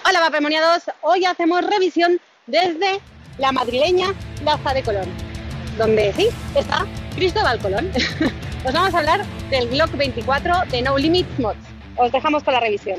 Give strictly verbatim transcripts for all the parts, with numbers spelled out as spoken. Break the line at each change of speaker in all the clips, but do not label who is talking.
Hola papemoniados, hoy hacemos revisión desde la madrileña Plaza de Colón, donde sí, está Cristóbal Colón. Os vamos a hablar del Glock veinticuatro de No Limits Mods. Os dejamos con la revisión.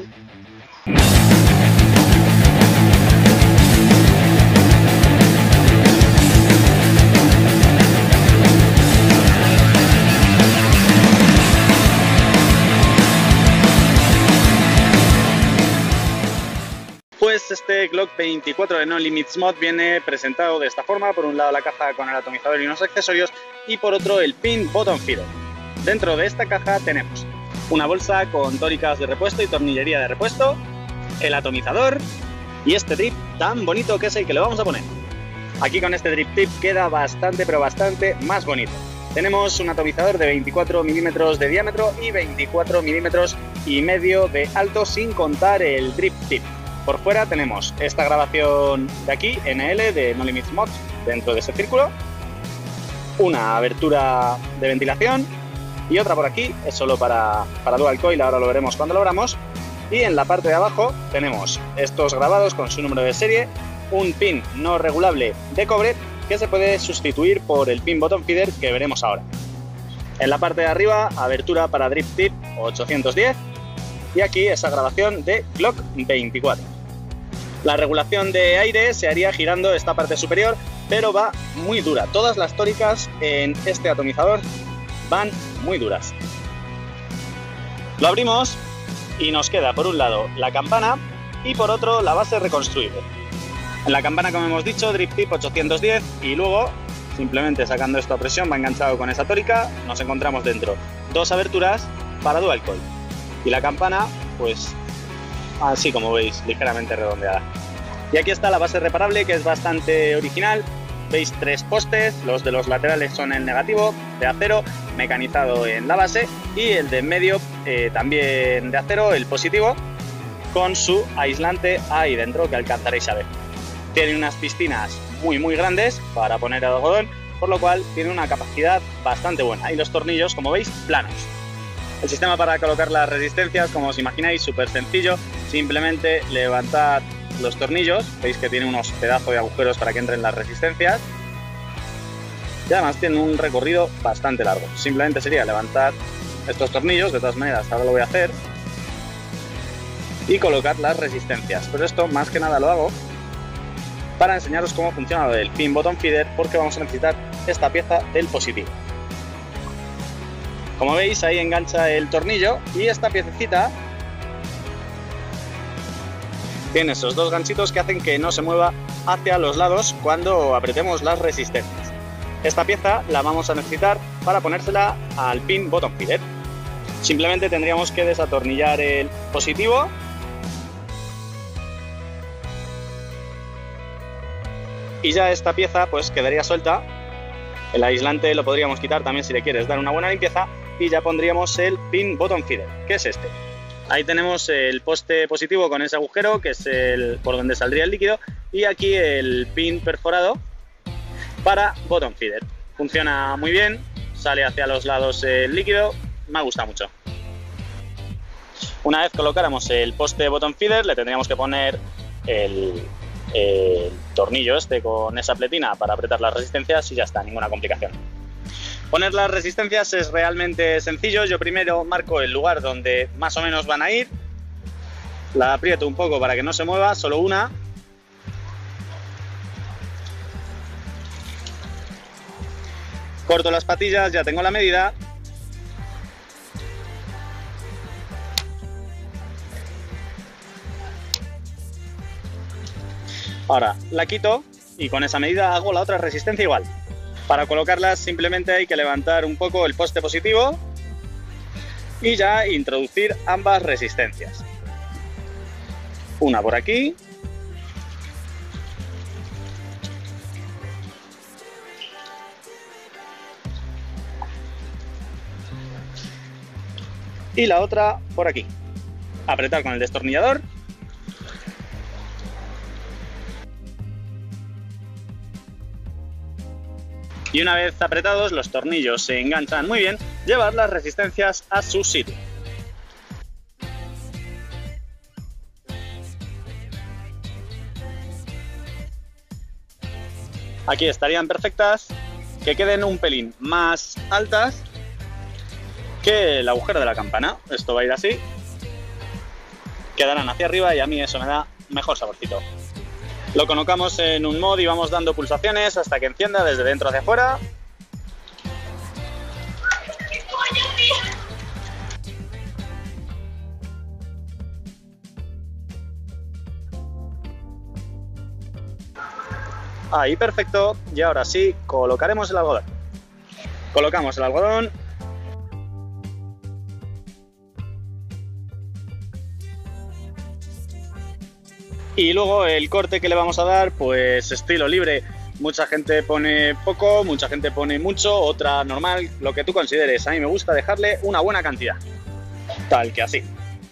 Pues este Glock veinticuatro de No Limits Mod viene presentado de esta forma: por un lado la caja con el atomizador y unos accesorios, y por otro el pin bottom feeder. Dentro de esta caja tenemos una bolsa con tóricas de repuesto y tornillería de repuesto, el atomizador y este drip tan bonito que es el que le vamos a poner. Aquí con este drip tip queda bastante pero bastante más bonito. Tenemos un atomizador de veinticuatro milímetros de diámetro y veinticuatro milímetros y medio de alto, sin contar el drip tip. Por fuera tenemos esta grabación de aquí, N L de No Limits Mod, dentro de ese círculo, una abertura de ventilación y otra por aquí, es solo para, para dual coil, ahora lo veremos cuando lo abramos. Y en la parte de abajo tenemos estos grabados con su número de serie, un pin no regulable de cobre que se puede sustituir por el pin bottom feeder que veremos ahora. En la parte de arriba, abertura para drip tip ochocientos diez y aquí esa grabación de Glock veinticuatro. La regulación de aire se haría girando esta parte superior, pero va muy dura. Todas las tóricas en este atomizador van muy duras. Lo abrimos y nos queda por un lado la campana y por otro la base reconstruible. En la campana, como hemos dicho, drip tip ochocientos diez, y luego, simplemente sacando esto a presión, va enganchado con esa tórica, nos encontramos dentro dos aberturas para dual coil. Y la campana, pues así como veis, ligeramente redondeada. Y aquí está la base reparable, que es bastante original. Veis tres postes, los de los laterales son el negativo, de acero, mecanizado en la base, y el de en medio eh, también de acero, el positivo, con su aislante ahí dentro que alcanzaréis a ver. Tiene unas piscinas muy muy grandes para poner algodón, por lo cual tiene una capacidad bastante buena. Y los tornillos, como veis, planos. El sistema para colocar las resistencias, como os imagináis, súper sencillo. Simplemente levantad los tornillos, veis que tiene unos pedazos de agujeros para que entren las resistencias. Y además tiene un recorrido bastante largo. Simplemente sería levantar estos tornillos, de todas maneras ahora lo voy a hacer, y colocar las resistencias. Pero esto más que nada lo hago para enseñaros cómo funciona el pin bottom feeder, porque vamos a necesitar esta pieza del positivo. Como veis, ahí engancha el tornillo y esta piececita tiene esos dos ganchitos que hacen que no se mueva hacia los lados cuando apretemos las resistencias. Esta pieza la vamos a necesitar para ponérsela al pin bottom feeder. Simplemente tendríamos que desatornillar el positivo y ya esta pieza pues quedaría suelta. El aislante lo podríamos quitar también si le quieres dar una buena limpieza, y ya pondríamos el pin bottom feeder, que es este. Ahí tenemos el poste positivo con ese agujero, que es el por donde saldría el líquido, y aquí el pin perforado para bottom feeder. Funciona muy bien, sale hacia los lados el líquido, me gusta mucho. Una vez colocáramos el poste bottom feeder, le tendríamos que poner el, el tornillo este con esa pletina para apretar las resistencias y ya está, ninguna complicación. Poner las resistencias es realmente sencillo. Yo primero marco el lugar donde más o menos van a ir, la aprieto un poco para que no se mueva, solo una. Corto las patillas, ya tengo la medida. Ahora la quito y con esa medida hago la otra resistencia igual. Para colocarlas simplemente hay que levantar un poco el poste positivo y ya introducir ambas resistencias. Una por aquí y la otra por aquí. Apretar con el destornillador y una vez apretados los tornillos se enganchan muy bien, llevar las resistencias a su sitio. Aquí estarían perfectas, que queden un pelín más altas que el agujero de la campana. Esto va a ir así, quedarán hacia arriba y a mí eso me da mejor saborcito. Lo colocamos en un mod y vamos dando pulsaciones hasta que encienda desde dentro hacia afuera. Ahí, perfecto. Y ahora sí, colocaremos el algodón. Colocamos el algodón. Y luego el corte que le vamos a dar, pues estilo libre. Mucha gente pone poco, mucha gente pone mucho, otra normal, lo que tú consideres. A mí me gusta dejarle una buena cantidad. Tal que así.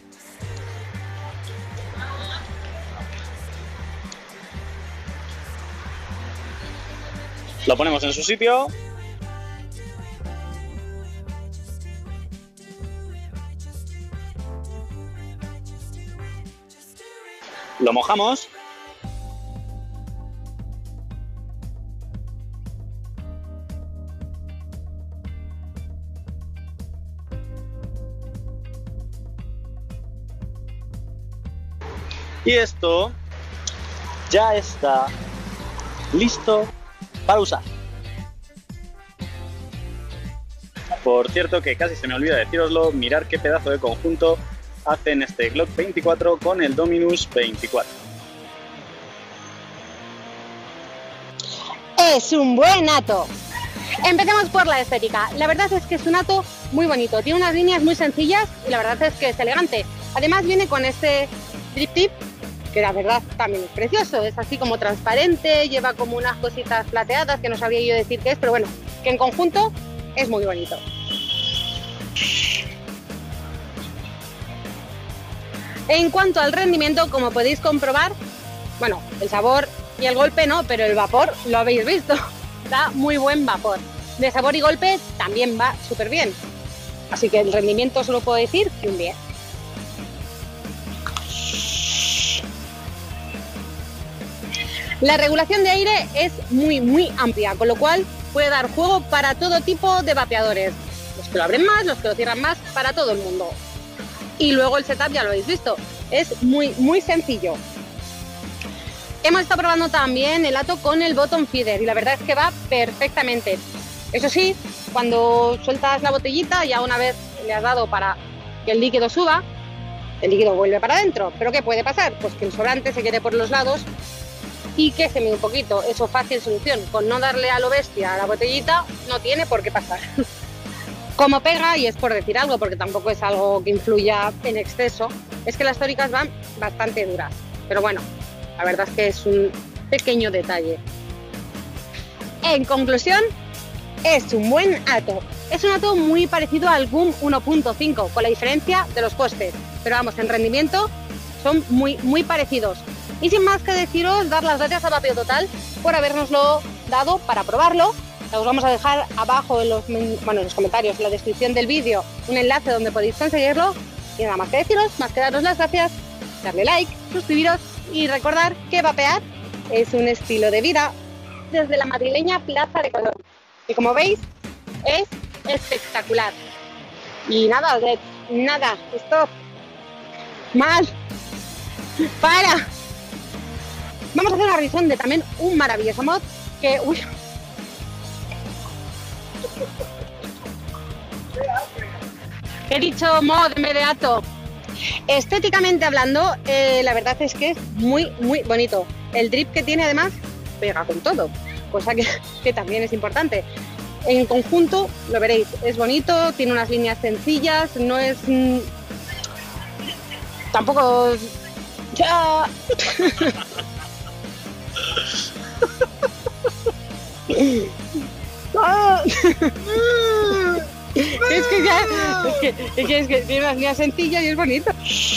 Lo ponemos en su sitio. Lo mojamos. Y esto ya está listo para usar. Por cierto, que casi se me olvida decíroslo, mirar qué pedazo de conjunto hacen este Glock veinticuatro con el Dominus veinticuatro.
Es un buen ato. Empecemos por la estética. La verdad es que es un ato muy bonito. Tiene unas líneas muy sencillas y la verdad es que es elegante. Además viene con este drip tip, que la verdad también es precioso. Es así como transparente, lleva como unas cositas plateadas que no sabría yo decir qué es, pero bueno, que en conjunto es muy bonito. En cuanto al rendimiento, como podéis comprobar, bueno, el sabor y el golpe no, pero el vapor lo habéis visto. Da muy buen vapor. De sabor y golpe también va súper bien. Así que el rendimiento solo puedo decir que un diez. La regulación de aire es muy muy amplia, con lo cual puede dar juego para todo tipo de vapeadores. Los que lo abren más, los que lo cierran más, para todo el mundo. Y luego el setup ya lo habéis visto, es muy muy sencillo. Hemos estado probando también el ato con el bottom feeder y la verdad es que va perfectamente. Eso sí, cuando sueltas la botellita, ya una vez le has dado para que el líquido suba, el líquido vuelve para adentro. ¿Pero qué puede pasar? Pues que el sobrante se quede por los lados y que se mide un poquito. Eso fácil solución. Con no darle a lo bestia a la botellita no tiene por qué pasar. Como pega, y es por decir algo, porque tampoco es algo que influya en exceso, es que las tóricas van bastante duras. Pero bueno, la verdad es que es un pequeño detalle. En conclusión, es un buen ato. Es un ato muy parecido al Boom uno punto cinco, con la diferencia de los costes. Pero vamos, en rendimiento son muy, muy parecidos. Y sin más que deciros, dar las gracias a Vapeo Total por habernoslo dado para probarlo. Os vamos a dejar abajo en los, bueno, en los comentarios, en la descripción del vídeo, un enlace donde podéis conseguirlo. Y nada más que deciros, más que daros las gracias, darle like, suscribiros y recordar que vapear es un estilo de vida desde la madrileña Plaza de Colón, que como veis es espectacular. Y nada, de, nada, stop, mal, para. Vamos a hacer una revisión de también un maravilloso mod que, uy, he dicho mod en vez de ato. Estéticamente hablando, eh, la verdad es que es muy, muy bonito. El drip que tiene además pega con todo, cosa que, que también es importante. En conjunto, lo veréis, es bonito, tiene unas líneas sencillas, no es... Mmm, tampoco... ¡Ya! es que ya... Es que, es que, es que tiene unas líneas sencillas y es bonito.